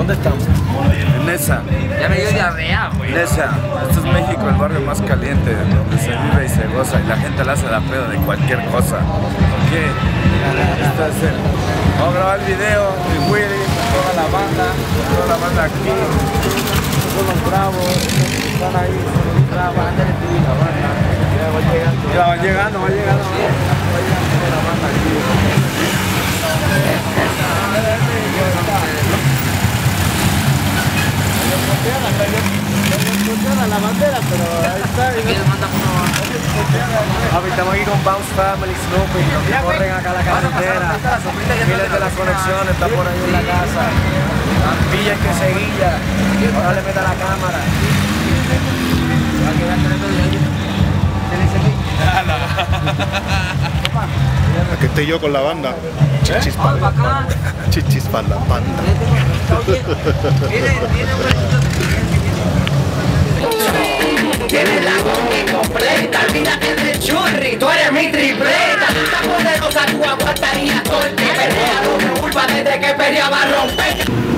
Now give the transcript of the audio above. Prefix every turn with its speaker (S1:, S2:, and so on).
S1: ¿Dónde estamos?
S2: En Nesa.
S3: Ya me dio diarrea, güey.
S2: Nesa. Esto es México, el barrio más caliente, donde se vive y se goza y la gente la hace la pedo de cualquier cosa. ¿Ok? Esto es el... Vamos a grabar el video, mi Willy, toda la banda aquí. Son los bravos, están ahí, son los bravos, la banda. Ya va llegando la banda aquí. La bandera, pero ahí está. Estamos aquí con Bounce Family, Snoopy, los que corren acá la carretera. Miles de las conexiones, está por ahí en la casa. Villa que seguilla. Ahora le meta la cámara.
S4: Aquí estoy yo con la banda. Chichis para la banda. Chichis para la banda.
S5: Tienes la combi completa, olvídate del churri, tú eres mi tripleta. Tan poderosa tú aguantarías golpe, pelea doble culpa desde que peleaba romper.